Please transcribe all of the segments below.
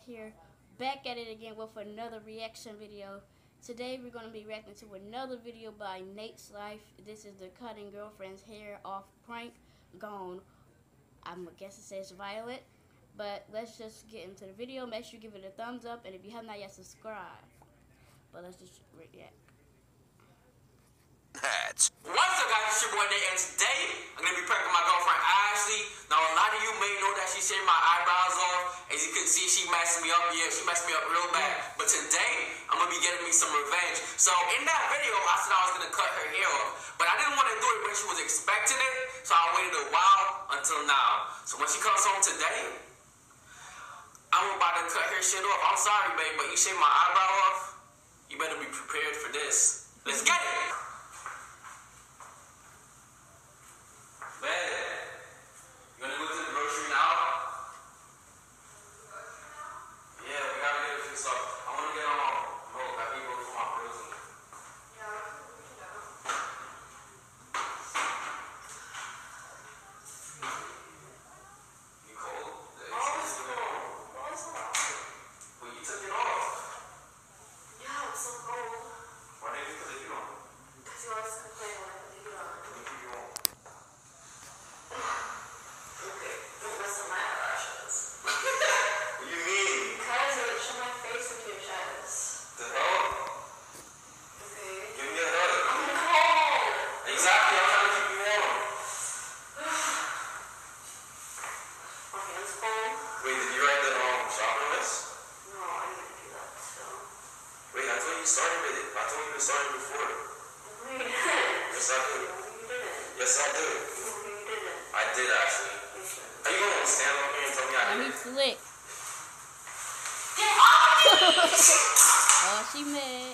here, back at it again with another reaction video. Today we're going to be reacting to another video by Nate's Life. This is the cutting girlfriend's hair off prank gone, I guess it says violet. But let's just get into the video. Make sure you give it a thumbs up, and if you have not yet, subscribe. But let's just react. What's up, guys? It's your boy Nate, and today I'm gonna be pranking my girlfriend Ashley. Now, a lot of you may know that she shaved my eyebrows off. As you can see, she messed me up. Yeah, she messed me up real bad. But today I'm gonna be getting me some revenge. So in that video, I said I was gonna cut her hair off, but I didn't want to do it when she was expecting it. So I waited a while until now. So when she comes home today, I'm about to cut her shit off. I'm sorry, babe, but you shaved my eyebrow off. You better be prepared for this. Let's get it. Started with it. I told you to start it before. Yes, I did. Yes, I did. I did, actually. Are you going to stand up here and tell me I did? He's slick. Oh, she mad.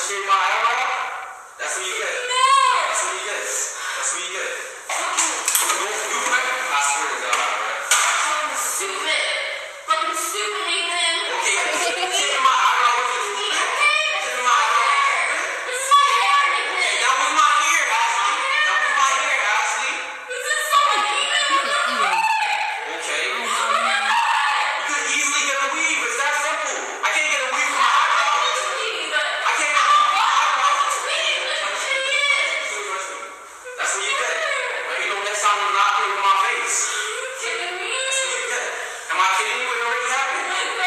shave my eyebrow? That's what you get. That's what you get. That's what you get. You right? I swear to God, right? Stupid. Fucking stupid, Nathan. Okay, shaving my eyebrow was a stupid. Shaving my eyebrow. This is my hair, Nathan. That was my hair, Ashley. That was my hair, Ashley. This is so uneven. Okay. You could easily get a weave. It's that simple. I can't get a weave from my eyebrow. I can't get a weave from my eyebrow. That's what you get. But you know, next time I'm not putting in my face. That's what you get. Am I kidding you? It already happened.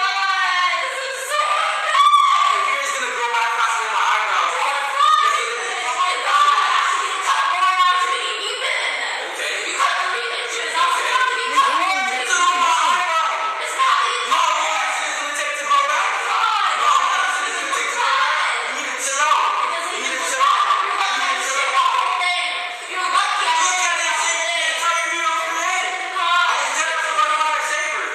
Your hair is gonna grow back faster than my eyebrows. Yes, it is. Okay. It's on my eyebrow. No, how much is it gonna take to grow back? No, how much is it gonna take to grow back? You need to chill out. You need to chill out. You need to chill out. Look at that shit. The entire view of your head. I was never talking about a shaver.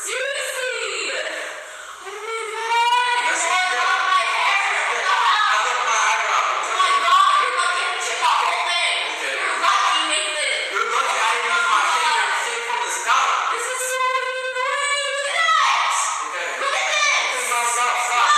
That's what you get. I love my eyebrow. Okay. You're lucky I didn't use my shaver and shave from the scalp. Okay. No, stop.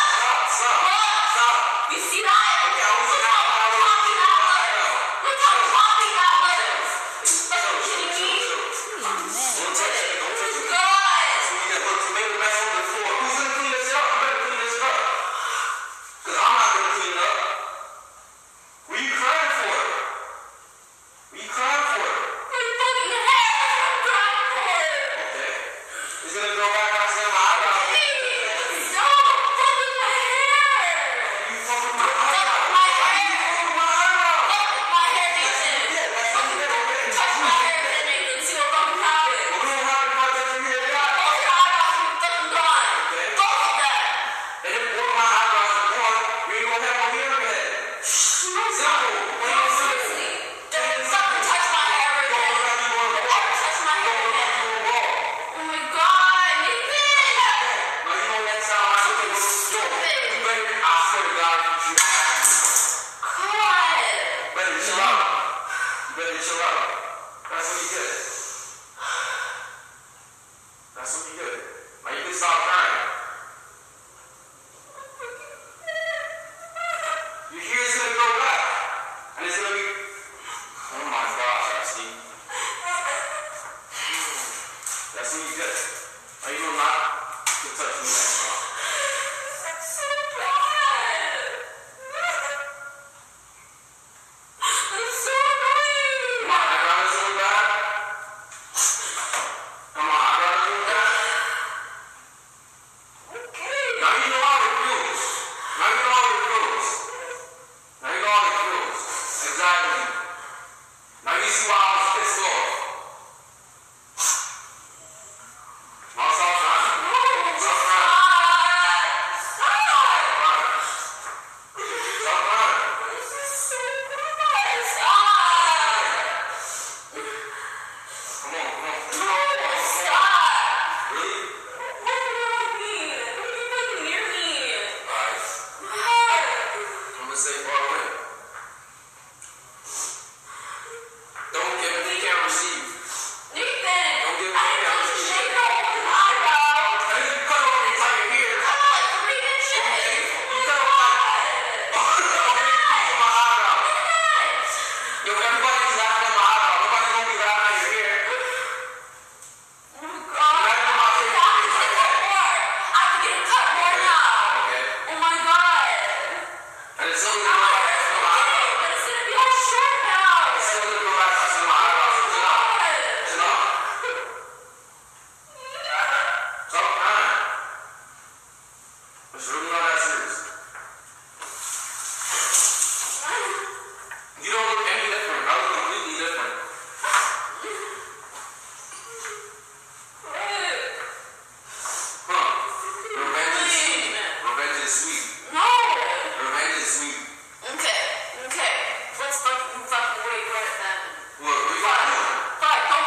You see that? Okay, I was an hour shaving my eyebrow. Look how floppy that was. Fucking kidding me? Don't touch it. Don't touch it. God. So you got to make a mess on the floor. Who's gonna clean this up? You better clean this up. Cause I'm not gonna clean it up. What are you crying for? What are you crying for? My fucking hair. I'm crying for it. Okay. It's gonna grow back faster than my eyebrow. Stop fucking my hair. You fuck with my eyebrow. My hair. Why you fuck with my eyebrow? My hair, Nathan. Yeah, that's what you get, okay? Touch my hair, Nathan. See what fucking happens. What gonna happen if I touch your hair? Both your eyebrows are fucking gone. Okay. Both of them. And if one of my eyebrows is gone, you ain't gonna have no hair on your head. Simple. Plain and simple. Seriously. Don't fucking touch my hair right Don't now. look like you on a Don't wall. ever touch my hair Don't look again. like you on a wall. Oh my God, Nathan. Now you know next time I look at this store, you better, I swear to God, you God. better chill out. You better chill out. That's what you get. That's what you get. Now you can stop crying. Your hair is gonna grow back. And it's gonna be, oh my gosh, Ashley. That's what you get. Now you will not get touch me next time. That's so bad. I'm so annoying. My eyebrows is really bad. And my eyebrows is really bad. Okay. Now you know all the rules. Now you know all the rules. Now you know all the rules. Exactly. Now you see why I was pissed off. Now stop crying. Stop crying. Stop crying. This is so bad. Stop. Come on. No, stop. Really? What do you want me? What are you fucking near me? Alright. God. I'm gonna stay far away. Don't give me, you can't receive. Nathan. Don't give me I the didn't camera. just shave your whole eyebrow. I didn't cut off your entire hair. I'm like 3 inches. You cut off my eyebrow. Yo, everybody's laughing at my eyebrow. Nobody's gonna be laughing at your hair. Oh my God. I have to get a cut more now. Okay. Oh my God. And it's still gonna go back faster than my eyebrow. But it's gonna be all short now. It's still gonna go back faster than my eyebrow. So chill out. Chill out. Stop crying. It's really not that serious. You don't look any different. I look completely different. Huh. Revenge is sweet. Revenge is sweet. No. Revenge is sweet. Okay. Let's fucking wait for it then. What are you gonna do? Fine. Don't.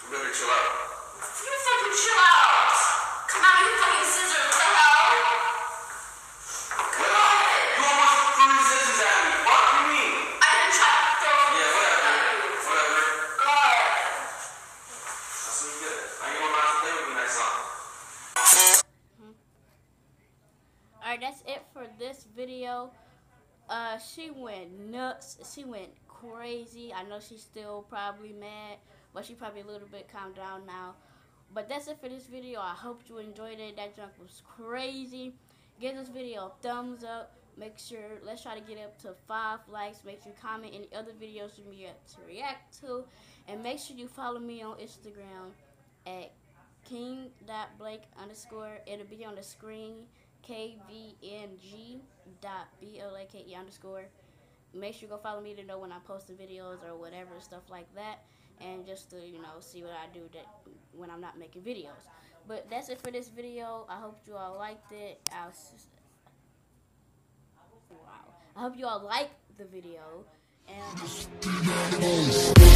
You better chill out. You fucking chill out. Come out, you fucking scissors. What the hell? Come on. You almost threw the scissors at me. What do you mean? I didn't try to throw them. Yeah, whatever. Whatever. God. That's what you get. Now you won't have to play with me next time. Alright, that's it for this video. She went nuts. She went crazy. I know she's still probably mad, but she probably a little bit calmed down now. But that's it for this video. I hope you enjoyed it. That junk was crazy. Give this video a thumbs up. Make sure, let's try to get up to 5 likes. Make sure you comment any other videos for me to react to. And make sure you follow me on Instagram at king.blake_. It'll be on the screen. KVNG.BLAKE_. Make sure you go follow me to know when I post the videos or whatever, stuff like that, and just to, you know, see what I do when I'm not making videos. But that's it for this video. I hope you all liked it. I hope you all liked the video, and